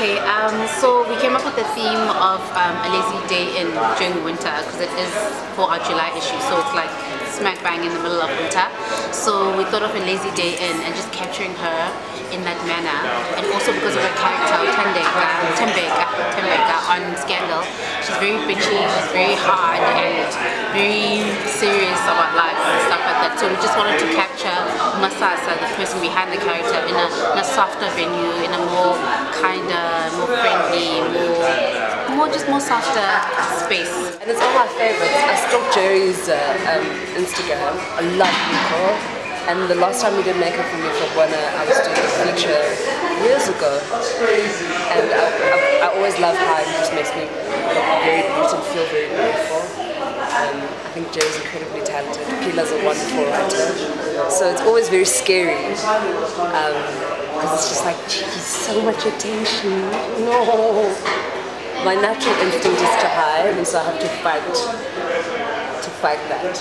Okay, so we came up with the theme of a lazy day in during winter because it is for our July issue, so it's like smack bang in the middle of winter. So we thought of a lazy day in and just capturing her in that manner, and also because of her character Tembeka on Scandal. She's very bitchy, she's very hard and very serious about life and stuff like that. So we just wanted to capture Masasa, the person behind the character, in a softer venue, in a more kinder, more friendly, more softer space. And it's all my favorites. I stalked Jerry's Instagram. I love Nico. And the last time we did makeup for me for Bona, I was doing a feature years ago. And I always love how it just makes me look very beautiful, feel very beautiful. I think Jerry's incredibly talented. Pila's a wonderful writer. So it's always very scary. Because it's just like, geez, so much attention. No. My natural instinct is to hide, and so I have to fight that.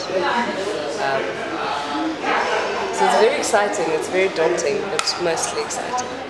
So it's very exciting, it's very daunting, but mostly exciting.